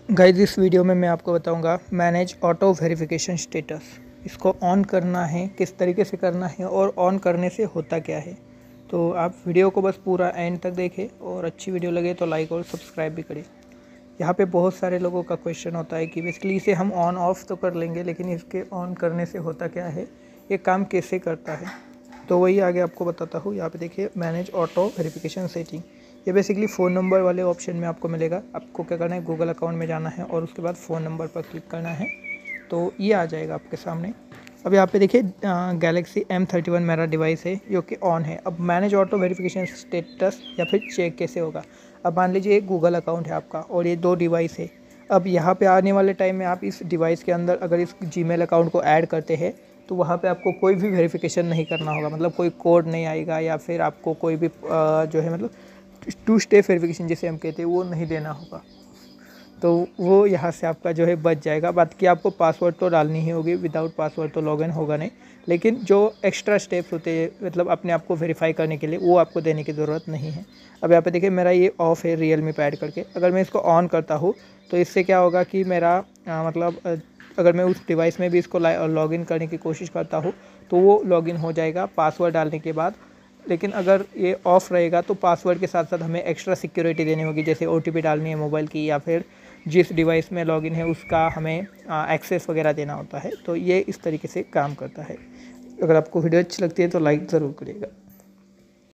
Guys इस video में मैं आपको बताऊंगा मैनेज ऑटो वेरिफिकेशन स्टेटस। इसको ऑन करना है, किस तरीके से करना है और ऑन करने से होता क्या है। तो आप वीडियो को बस पूरा एंड तक देखें और अच्छी वीडियो लगे तो लाइक और सब्सक्राइब भी करें। यहाँ पे बहुत सारे लोगों का क्वेश्चन होता है कि बेसिकली इसे हम ऑन ऑफ तो कर लेंगे, लेकिन इसके ऑन करने से होता क्या है, ये काम कैसे करता है। तो वही आगे आपको बताता हूँ। यहाँ पे देखिए मैनेज ऑटो वेरिफिकेशन सेटिंग, ये बेसिकली फ़ोन नंबर वाले ऑप्शन में आपको मिलेगा। आपको क्या करना है, गूगल अकाउंट में जाना है और उसके बाद फ़ोन नंबर पर क्लिक करना है तो ये आ जाएगा आपके सामने। अब यहाँ पे देखिए गैलेक्सी M31 मेरा डिवाइस है जो कि ऑन है। अब मैनेज ऑटो वेरिफिकेशन स्टेटस या फिर चेक कैसे होगा। अब मान लीजिए एक गूगल अकाउंट है आपका और ये 2 डिवाइस है। अब यहाँ पे आने वाले टाइम में आप इस डिवाइस के अंदर अगर इस जीमेल अकाउंट को ऐड करते हैं तो वहाँ पे आपको कोई भी वेरिफिकेशन नहीं करना होगा, मतलब कोई कोड नहीं आएगा या फिर आपको कोई भी जो है मतलब 2 स्टेप वेरिफिकेशन जिसे हम कहते हैं वो नहीं देना होगा। तो वो यहाँ से आपका जो है बच जाएगा। बात कि आपको पासवर्ड तो डालनी ही होगी, विदाउट पासवर्ड तो लॉगिन होगा नहीं, लेकिन जो एक्स्ट्रा स्टेप्स होते हैं मतलब अपने आप को वेरीफाई करने के लिए वो आपको देने की ज़रूरत नहीं है। अब यहाँ पे देखिए मेरा ये ऑफ है रियलमी पे ऐड करके। अगर मैं इसको ऑन करता हूँ तो इससे क्या होगा कि मेरा अगर मैं उस डिवाइस में भी इसको लॉगिन करने की कोशिश करता हूँ तो वो लॉगिन हो जाएगा पासवर्ड डालने के बाद। लेकिन अगर ये ऑफ़ रहेगा तो पासवर्ड के साथ साथ हमें एक्स्ट्रा सिक्योरिटी देनी होगी, जैसे OTP डालनी है मोबाइल की या फिर जिस डिवाइस में लॉगिन है उसका हमें एक्सेस वगैरह देना होता है। तो ये इस तरीके से काम करता है। अगर आपको वीडियो अच्छी लगती है तो लाइक ज़रूर करिएगा।